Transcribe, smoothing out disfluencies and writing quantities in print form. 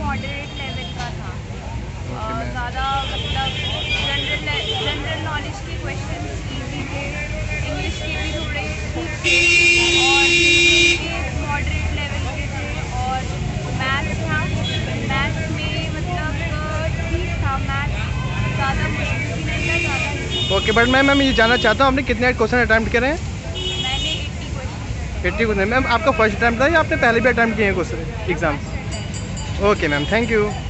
Moderate level का था। ज़्यादा मतलब जनरल नॉलेज के क्वेश्चन इजी थे, इंग्लिश के भी थोड़े ठीक थे और हिंदी के मॉडरेट लेवल के थे। और मैथ्स था, मैथ्स में मतलब ठीक था, मैथ्स ज़्यादा मुश्किल भी नहीं था, ज़्यादा। ओके बट मैम ये जानना चाहता हूँ आपने कितने क्वेश्चन अटैम्प्ट करे हैं? मैंने 80 क्वेश्चन। 80 क्वेश्चन। मैम आपका फर्स्ट अटैम्प्ट था या आपने पहले भी अटैम्प्ट किए हैं question exam? First attempt. Okay ma'am, thank you.